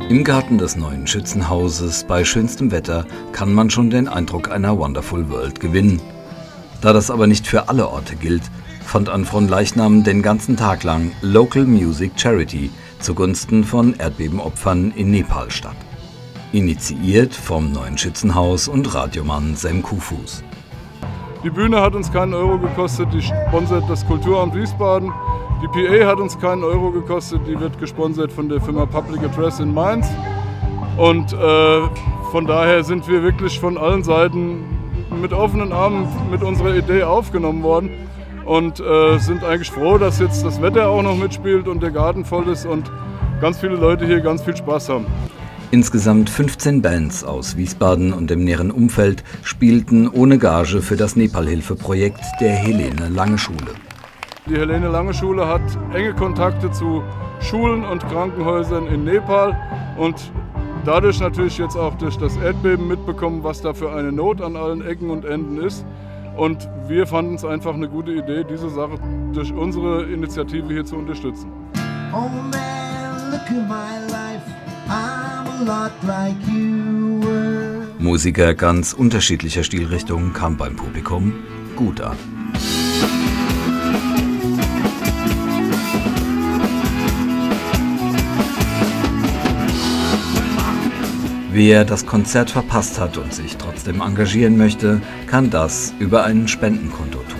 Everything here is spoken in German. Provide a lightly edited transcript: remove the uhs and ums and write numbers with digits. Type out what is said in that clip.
Im Garten des neuen Schützenhauses bei schönstem Wetter kann man schon den Eindruck einer Wonderful World gewinnen. Da das aber nicht für alle Orte gilt, fand an Fronleichnam den ganzen Tag lang Local Music Charity zugunsten von Erdbebenopfern in Nepal statt. Initiiert vom neuen Schützenhaus und Radiomann Sem Kufus. Die Bühne hat uns keinen Euro gekostet, die sponsert das Kulturamt Wiesbaden. Die PA hat uns keinen Euro gekostet, die wird gesponsert von der Firma Public Address in Mainz. Und von daher sind wir wirklich von allen Seiten mit offenen Armen mit unserer Idee aufgenommen worden und sind eigentlich froh, dass jetzt das Wetter auch noch mitspielt und der Garten voll ist und ganz viele Leute hier ganz viel Spaß haben. Insgesamt 15 Bands aus Wiesbaden und dem näheren Umfeld spielten ohne Gage für das Nepalhilfe-Projekt der Helene Lange Schule. Die Helene Lange Schule hat enge Kontakte zu Schulen und Krankenhäusern in Nepal und dadurch natürlich jetzt auch durch das Erdbeben mitbekommen, was da für eine Not an allen Ecken und Enden ist. Und wir fanden es einfach eine gute Idee, diese Sache durch unsere Initiative hier zu unterstützen. Oh man, look at my life. I'm a lot like you were. Musiker ganz unterschiedlicher Stilrichtungen kam beim Publikum gut an. Wer das Konzert verpasst hat und sich trotzdem engagieren möchte, kann das über ein Spendenkonto tun.